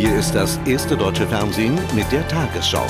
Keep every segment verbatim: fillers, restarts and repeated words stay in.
Hier ist das erste deutsche Fernsehen mit der Tagesschau.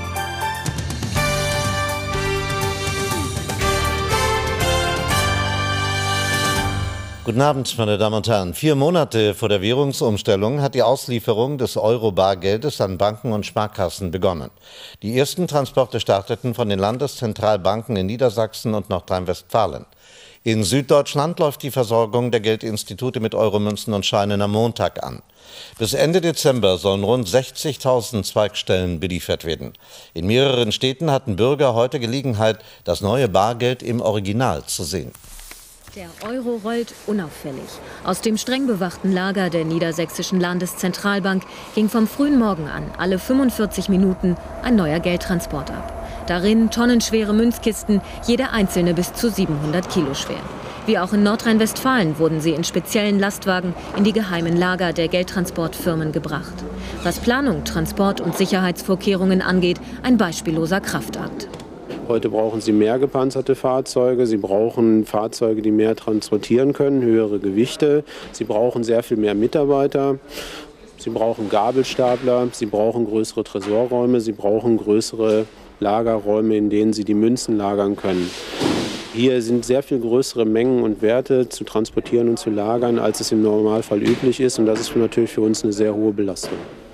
Guten Abend, meine Damen und Herren. Vier Monate vor der Währungsumstellung hat die Auslieferung des Euro-Bargeldes an Banken und Sparkassen begonnen. Die ersten Transporte starteten von den Landeszentralbanken in Niedersachsen und Nordrhein-Westfalen. In Süddeutschland läuft die Versorgung der Geldinstitute mit Euromünzen und Scheinen am Montag an. Bis Ende Dezember sollen rund sechzigtausend Zweigstellen beliefert werden. In mehreren Städten hatten Bürger heute Gelegenheit, das neue Bargeld im Original zu sehen. Der Euro rollt unauffällig. Aus dem streng bewachten Lager der Niedersächsischen Landeszentralbank ging vom frühen Morgen an alle fünfundvierzig Minuten ein neuer Geldtransport ab. Darin tonnenschwere Münzkisten, jede einzelne bis zu siebenhundert Kilo schwer. Wie auch in Nordrhein-Westfalen wurden sie in speziellen Lastwagen in die geheimen Lager der Geldtransportfirmen gebracht. Was Planung, Transport und Sicherheitsvorkehrungen angeht, ein beispielloser Kraftakt. Heute brauchen Sie mehr gepanzerte Fahrzeuge, Sie brauchen Fahrzeuge, die mehr transportieren können, höhere Gewichte, Sie brauchen sehr viel mehr Mitarbeiter, Sie brauchen Gabelstapler, Sie brauchen größere Tresorräume, Sie brauchen größere Lagerräume, in denen Sie die Münzen lagern können. Hier sind sehr viel größere Mengen und Werte zu transportieren und zu lagern, als es im Normalfall üblich ist, und das ist natürlich für uns eine sehr hohe Belastung.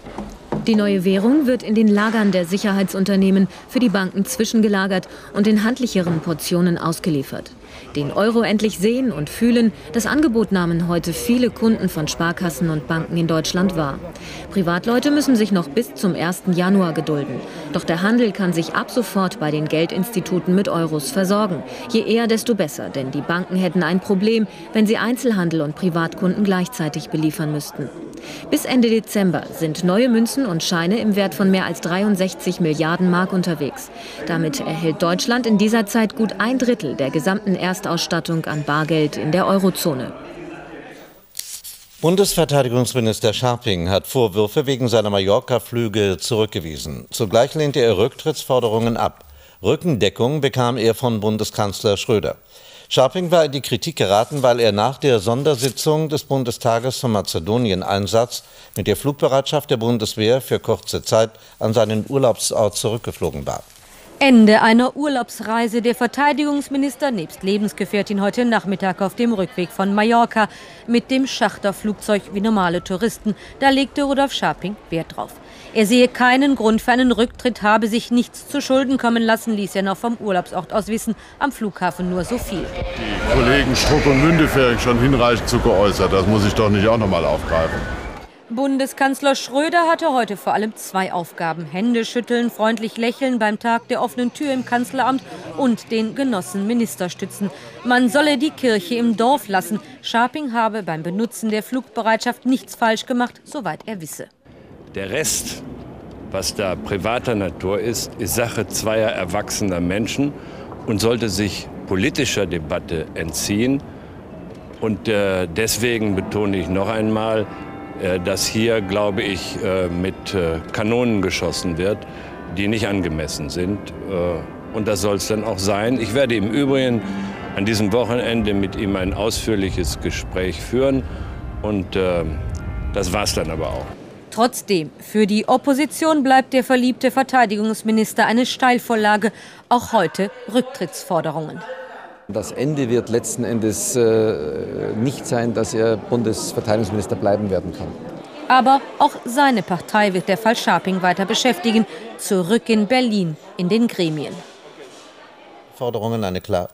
Die neue Währung wird in den Lagern der Sicherheitsunternehmen für die Banken zwischengelagert und in handlicheren Portionen ausgeliefert. Den Euro endlich sehen und fühlen, das Angebot nahmen heute viele Kunden von Sparkassen und Banken in Deutschland wahr. Privatleute müssen sich noch bis zum ersten Januar gedulden. Doch der Handel kann sich ab sofort bei den Geldinstituten mit Euros versorgen. Je eher, desto besser, denn die Banken hätten ein Problem, wenn sie Einzelhandel und Privatkunden gleichzeitig beliefern müssten. Bis Ende Dezember sind neue Münzen und Scheine im Wert von mehr als dreiundsechzig Milliarden Mark unterwegs. Damit erhält Deutschland in dieser Zeit gut ein Drittel der gesamten Erstausstattung an Bargeld in der Eurozone. Bundesverteidigungsminister Scharping hat Vorwürfe wegen seiner Mallorca-Flüge zurückgewiesen. Zugleich lehnte er Rücktrittsforderungen ab. Rückendeckung bekam er von Bundeskanzler Schröder. Scharping war in die Kritik geraten, weil er nach der Sondersitzung des Bundestages zum Mazedonien-Einsatz mit der Flugbereitschaft der Bundeswehr für kurze Zeit an seinen Urlaubsort zurückgeflogen war. Ende einer Urlaubsreise. Der Verteidigungsminister nebst Lebensgefährtin heute Nachmittag auf dem Rückweg von Mallorca mit dem Charterflugzeug wie normale Touristen. Da legte Rudolf Scharping Wert drauf. Er sehe keinen Grund für einen Rücktritt, habe sich nichts zu Schulden kommen lassen, ließ er noch vom Urlaubsort aus wissen. Am Flughafen nur so viel. Die Kollegen Struck und Müntefering schon hinreichend zu geäußert. Das muss ich doch nicht auch noch mal aufgreifen. Bundeskanzler Schröder hatte heute vor allem zwei Aufgaben: Hände schütteln, freundlich lächeln beim Tag der offenen Tür im Kanzleramt und den Genossen Minister stützen. Man solle die Kirche im Dorf lassen. Scharping habe beim Benutzen der Flugbereitschaft nichts falsch gemacht, soweit er wisse. Der Rest, was da privater Natur ist, ist Sache zweier erwachsener Menschen und sollte sich politischer Debatte entziehen. Und äh, deswegen betone ich noch einmal, äh, dass hier, glaube ich, äh, mit äh, Kanonen geschossen wird, die nicht angemessen sind. Äh, und das soll es dann auch sein. Ich werde im Übrigen an diesem Wochenende mit ihm ein ausführliches Gespräch führen. Und äh, das war es dann aber auch. Trotzdem, für die Opposition bleibt der verliebte Verteidigungsminister eine Steilvorlage. Auch heute Rücktrittsforderungen. Das Ende wird letzten Endes äh, nicht sein, dass er Bundesverteidigungsminister bleiben werden kann. Aber auch seine Partei wird der Fall Scharping weiter beschäftigen. Zurück in Berlin, in den Gremien. Forderungen eine klar.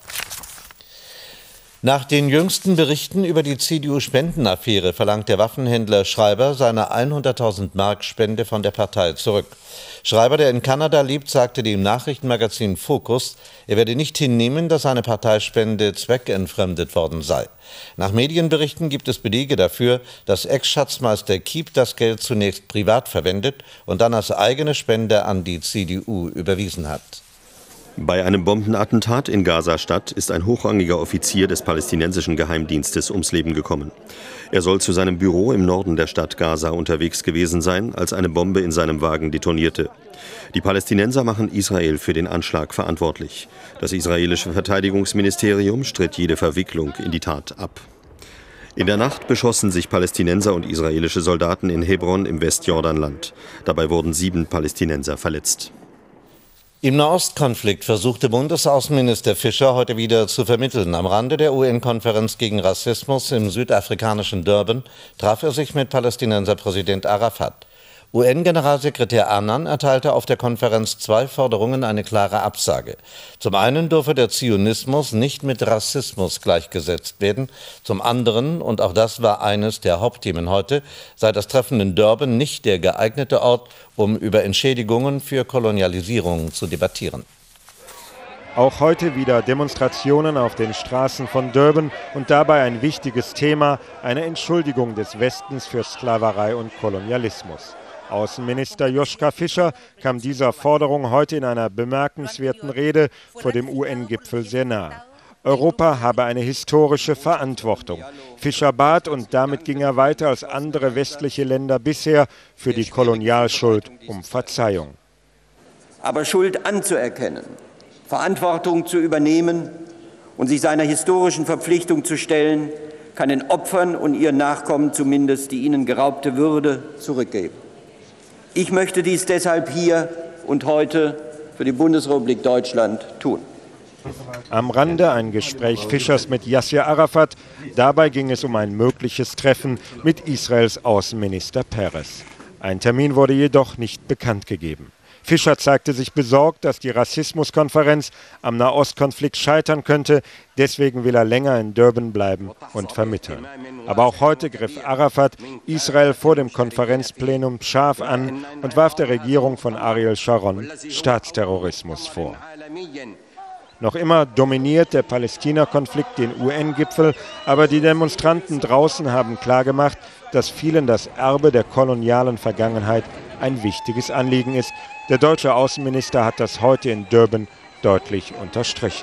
Nach den jüngsten Berichten über die C D U-Spendenaffäre verlangt der Waffenhändler Schreiber seine hunderttausend Mark Spende von der Partei zurück. Schreiber, der in Kanada lebt, sagte dem Nachrichtenmagazin Focus, er werde nicht hinnehmen, dass seine Parteispende zweckentfremdet worden sei. Nach Medienberichten gibt es Belege dafür, dass Ex-Schatzmeister Kiep das Geld zunächst privat verwendet und dann als eigene Spende an die C D U überwiesen hat. Bei einem Bombenattentat in Gaza-Stadt ist ein hochrangiger Offizier des palästinensischen Geheimdienstes ums Leben gekommen. Er soll zu seinem Büro im Norden der Stadt Gaza unterwegs gewesen sein, als eine Bombe in seinem Wagen detonierte. Die Palästinenser machen Israel für den Anschlag verantwortlich. Das israelische Verteidigungsministerium stritt jede Verwicklung in die Tat ab. In der Nacht beschossen sich Palästinenser und israelische Soldaten in Hebron im Westjordanland. Dabei wurden sieben Palästinenser verletzt. Im Nahostkonflikt versuchte Bundesaußenminister Fischer heute wieder zu vermitteln. Am Rande der U N-Konferenz gegen Rassismus im südafrikanischen Durban traf er sich mit Palästinenser Präsident Arafat. U N-Generalsekretär Annan erteilte auf der Konferenz zwei Forderungen eine klare Absage. Zum einen dürfe der Zionismus nicht mit Rassismus gleichgesetzt werden. Zum anderen, und auch das war eines der Hauptthemen heute, sei das Treffen in Durban nicht der geeignete Ort, um über Entschädigungen für Kolonialisierung zu debattieren. Auch heute wieder Demonstrationen auf den Straßen von Durban und dabei ein wichtiges Thema, eine Entschuldigung des Westens für Sklaverei und Kolonialismus. Außenminister Joschka Fischer kam dieser Forderung heute in einer bemerkenswerten Rede vor dem U N-Gipfel sehr nahe. Europa habe eine historische Verantwortung. Fischer bat, und damit ging er weiter als andere westliche Länder bisher, für die Kolonialschuld um Verzeihung. Aber Schuld anzuerkennen, Verantwortung zu übernehmen und sich seiner historischen Verpflichtung zu stellen, kann den Opfern und ihren Nachkommen zumindest die ihnen geraubte Würde zurückgeben. Ich möchte dies deshalb hier und heute für die Bundesrepublik Deutschland tun. Am Rande ein Gespräch Fischers mit Yasser Arafat. Dabei ging es um ein mögliches Treffen mit Israels Außenminister Peres. Ein Termin wurde jedoch nicht bekannt gegeben. Fischer zeigte sich besorgt, dass die Rassismuskonferenz am Nahostkonflikt scheitern könnte. Deswegen will er länger in Durban bleiben und vermitteln. Aber auch heute griff Arafat Israel vor dem Konferenzplenum scharf an und warf der Regierung von Ariel Sharon Staatsterrorismus vor. Noch immer dominiert der Palästina-Konflikt den U N-Gipfel, aber die Demonstranten draußen haben klargemacht, dass vielen das Erbe der kolonialen Vergangenheit ein wichtiges Anliegen ist. Der deutsche Außenminister hat das heute in Durban deutlich unterstrichen.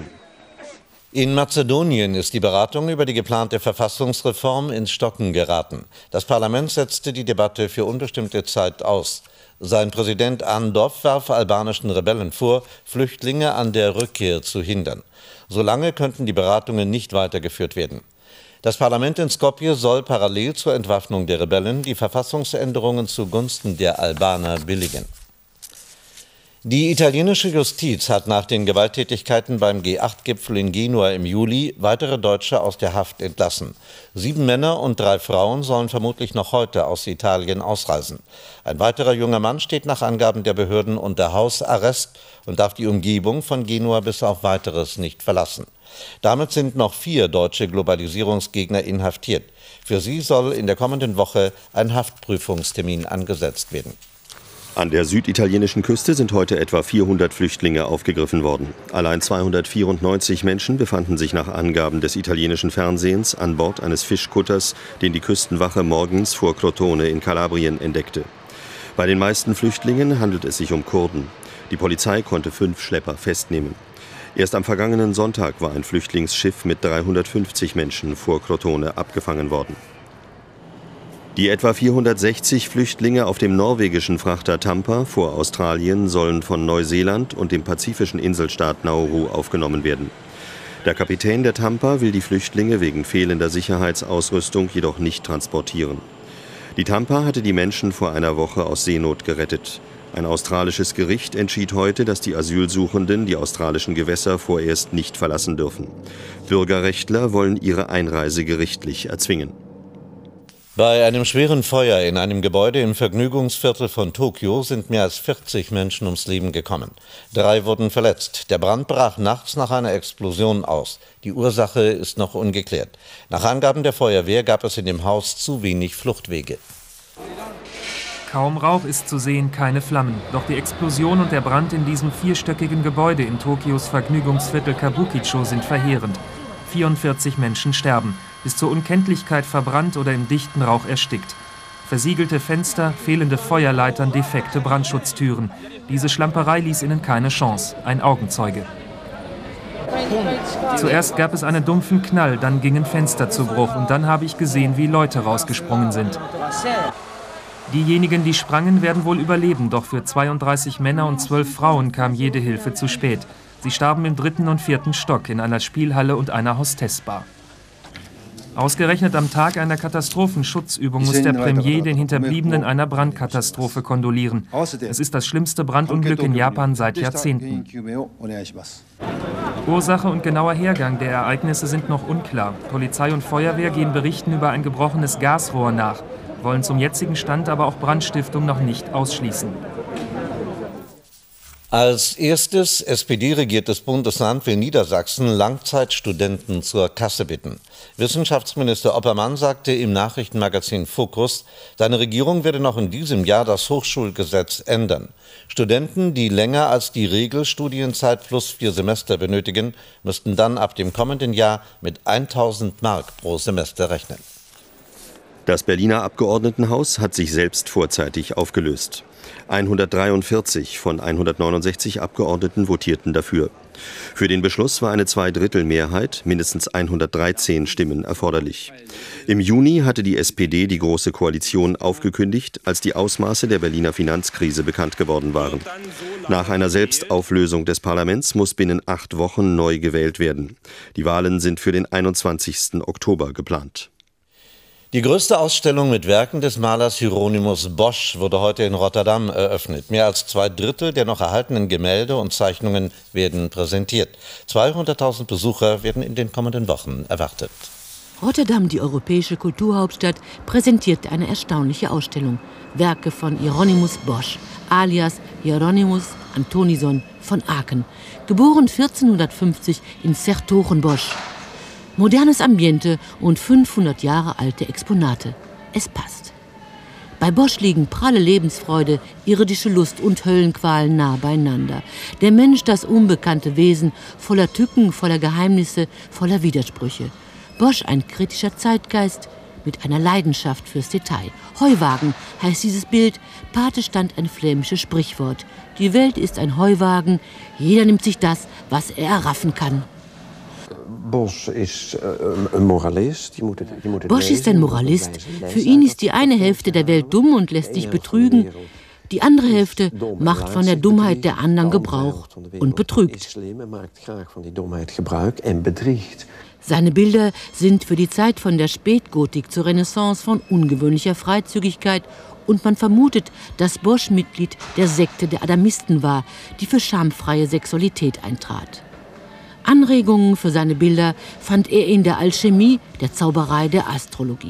In Mazedonien ist die Beratung über die geplante Verfassungsreform ins Stocken geraten. Das Parlament setzte die Debatte für unbestimmte Zeit aus. Sein Präsident Andov warf albanischen Rebellen vor, Flüchtlinge an der Rückkehr zu hindern. Solange könnten die Beratungen nicht weitergeführt werden. Das Parlament in Skopje soll parallel zur Entwaffnung der Rebellen die Verfassungsänderungen zugunsten der Albaner billigen. Die italienische Justiz hat nach den Gewalttätigkeiten beim G acht Gipfel in Genua im Juli weitere Deutsche aus der Haft entlassen. Sieben Männer und drei Frauen sollen vermutlich noch heute aus Italien ausreisen. Ein weiterer junger Mann steht nach Angaben der Behörden unter Hausarrest und darf die Umgebung von Genua bis auf Weiteres nicht verlassen. Damit sind noch vier deutsche Globalisierungsgegner inhaftiert. Für sie soll in der kommenden Woche ein Haftprüfungstermin angesetzt werden. An der süditalienischen Küste sind heute etwa vierhundert Flüchtlinge aufgegriffen worden. Allein zweihundertvierundneunzig Menschen befanden sich nach Angaben des italienischen Fernsehens an Bord eines Fischkutters, den die Küstenwache morgens vor Crotone in Kalabrien entdeckte. Bei den meisten Flüchtlingen handelt es sich um Kurden. Die Polizei konnte fünf Schlepper festnehmen. Erst am vergangenen Sonntag war ein Flüchtlingsschiff mit dreihundertfünfzig Menschen vor Crotone abgefangen worden. Die etwa vierhundertsechzig Flüchtlinge auf dem norwegischen Frachter Tampa vor Australien sollen von Neuseeland und dem pazifischen Inselstaat Nauru aufgenommen werden. Der Kapitän der Tampa will die Flüchtlinge wegen fehlender Sicherheitsausrüstung jedoch nicht transportieren. Die Tampa hatte die Menschen vor einer Woche aus Seenot gerettet. Ein australisches Gericht entschied heute, dass die Asylsuchenden die australischen Gewässer vorerst nicht verlassen dürfen. Bürgerrechtler wollen ihre Einreise gerichtlich erzwingen. Bei einem schweren Feuer in einem Gebäude im Vergnügungsviertel von Tokio sind mehr als vierzig Menschen ums Leben gekommen. Drei wurden verletzt. Der Brand brach nachts nach einer Explosion aus. Die Ursache ist noch ungeklärt. Nach Angaben der Feuerwehr gab es in dem Haus zu wenig Fluchtwege. Kaum Rauch ist zu sehen, keine Flammen. Doch die Explosion und der Brand in diesem vierstöckigen Gebäude in Tokios Vergnügungsviertel Kabukicho sind verheerend. vierundvierzig Menschen sterben, bis zur Unkenntlichkeit verbrannt oder im dichten Rauch erstickt. Versiegelte Fenster, fehlende Feuerleitern, defekte Brandschutztüren. Diese Schlamperei ließ ihnen keine Chance. Ein Augenzeuge. Zuerst gab es einen dumpfen Knall, dann gingen Fenster zu Bruch und dann habe ich gesehen, wie Leute rausgesprungen sind. Diejenigen, die sprangen, werden wohl überleben, doch für zweiunddreißig Männer und zwölf Frauen kam jede Hilfe zu spät. Sie starben im dritten und vierten Stock in einer Spielhalle und einer Hostessbar. Ausgerechnet am Tag einer Katastrophenschutzübung muss der Premier den Hinterbliebenen einer Brandkatastrophe kondolieren. Es ist das schlimmste Brandunglück in Japan seit Jahrzehnten. Ursache und genauer Hergang der Ereignisse sind noch unklar. Polizei und Feuerwehr gehen Berichten über ein gebrochenes Gasrohr nach, wollen zum jetzigen Stand aber auch Brandstiftung noch nicht ausschließen. Als erstes S P D-regiertes Bundesland will Niedersachsen Langzeitstudenten zur Kasse bitten. Wissenschaftsminister Oppermann sagte im Nachrichtenmagazin Focus, seine Regierung werde noch in diesem Jahr das Hochschulgesetz ändern. Studenten, die länger als die Regelstudienzeit plus vier Semester benötigen, müssten dann ab dem kommenden Jahr mit tausend Mark pro Semester rechnen. Das Berliner Abgeordnetenhaus hat sich selbst vorzeitig aufgelöst. hundertdreiundvierzig von hundertneunundsechzig Abgeordneten votierten dafür. Für den Beschluss war eine Zweidrittelmehrheit, mindestens hundertdreizehn Stimmen, erforderlich. Im Juni hatte die S P D die Große Koalition aufgekündigt, als die Ausmaße der Berliner Finanzkrise bekannt geworden waren. Nach einer Selbstauflösung des Parlaments muss binnen acht Wochen neu gewählt werden. Die Wahlen sind für den einundzwanzigsten Oktober geplant. Die größte Ausstellung mit Werken des Malers Hieronymus Bosch wurde heute in Rotterdam eröffnet. Mehr als zwei Drittel der noch erhaltenen Gemälde und Zeichnungen werden präsentiert. zweihunderttausend Besucher werden in den kommenden Wochen erwartet. Rotterdam, die europäische Kulturhauptstadt, präsentiert eine erstaunliche Ausstellung. Werke von Hieronymus Bosch, alias Hieronymus Antonison von Aken, geboren vierzehnhundertfünfzig in 's-Hertogenbosch. Modernes Ambiente und fünfhundert Jahre alte Exponate. Es passt. Bei Bosch liegen pralle Lebensfreude, irdische Lust und Höllenqualen nah beieinander. Der Mensch, das unbekannte Wesen, voller Tücken, voller Geheimnisse, voller Widersprüche. Bosch, ein kritischer Zeitgeist mit einer Leidenschaft fürs Detail. Heuwagen heißt dieses Bild, Pate stand ein flämisches Sprichwort. Die Welt ist ein Heuwagen, jeder nimmt sich das, was er erraffen kann. Bosch ist ein Moralist. Bosch ist ein Moralist. Für ihn ist die eine Hälfte der Welt dumm und lässt sich betrügen. Die andere Hälfte macht von der Dummheit der anderen Gebrauch und betrügt. Seine Bilder sind für die Zeit von der Spätgotik zur Renaissance von ungewöhnlicher Freizügigkeit und man vermutet, dass Bosch Mitglied der Sekte der Adamisten war, die für schamfreie Sexualität eintrat. Anregungen für seine Bilder fand er in der Alchemie, der Zauberei, der Astrologie.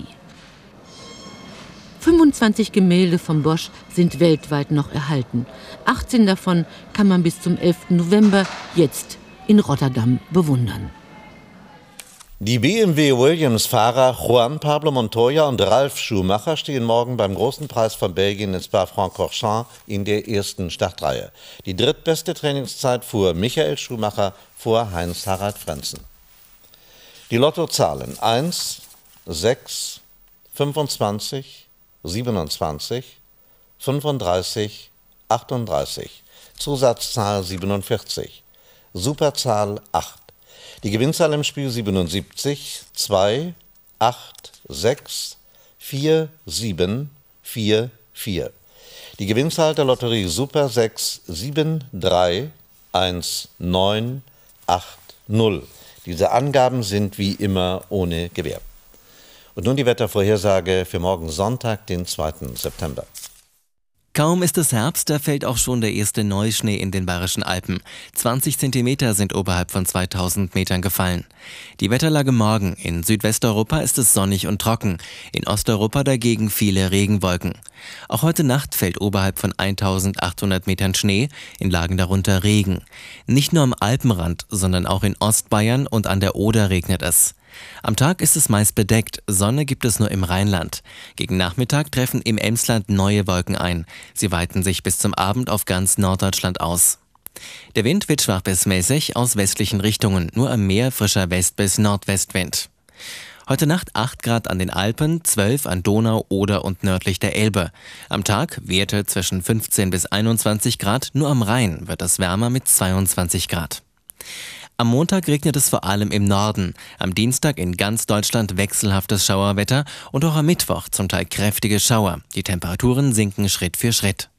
fünfundzwanzig Gemälde von Bosch sind weltweit noch erhalten. achtzehn davon kann man bis zum elften November jetzt in Rotterdam bewundern. Die B M W-Williams-Fahrer Juan Pablo Montoya und Ralf Schumacher stehen morgen beim Großen Preis von Belgien in Spa-Francorchamps in der ersten Startreihe. Die drittbeste Trainingszeit fuhr Michael Schumacher vor Heinz-Harald Frentzen. Die Lottozahlen eins, sechs, fünfundzwanzig, siebenundzwanzig, fünfunddreißig, achtunddreißig, Zusatzzahl siebenundvierzig, Superzahl acht. Die Gewinnzahl im Spiel siebenundsiebzig, zwei, acht, sechs, vier, sieben, vier, vier. Die Gewinnzahl der Lotterie Super sechs, sieben, drei, eins, neun, acht, null. Diese Angaben sind wie immer ohne Gewähr. Und nun die Wettervorhersage für morgen Sonntag, den zweiten September. Kaum ist es Herbst, da fällt auch schon der erste Neuschnee in den Bayerischen Alpen. zwanzig Zentimeter sind oberhalb von zweitausend Metern gefallen. Die Wetterlage morgen. In Südwesteuropa ist es sonnig und trocken. In Osteuropa dagegen viele Regenwolken. Auch heute Nacht fällt oberhalb von eintausendachthundert Metern Schnee, in Lagen darunter Regen. Nicht nur am Alpenrand, sondern auch in Ostbayern und an der Oder regnet es. Am Tag ist es meist bedeckt, Sonne gibt es nur im Rheinland. Gegen Nachmittag treffen im Emsland neue Wolken ein. Sie weiten sich bis zum Abend auf ganz Norddeutschland aus. Der Wind wird schwach bis mäßig aus westlichen Richtungen, nur am Meer frischer West- bis Nordwestwind. Heute Nacht acht Grad an den Alpen, zwölf an Donau, Oder und nördlich der Elbe. Am Tag Werte zwischen fünfzehn bis einundzwanzig Grad, nur am Rhein wird es wärmer mit zweiundzwanzig Grad. Am Montag regnet es vor allem im Norden, am Dienstag in ganz Deutschland wechselhaftes Schauerwetter und auch am Mittwoch zum Teil kräftige Schauer. Die Temperaturen sinken Schritt für Schritt.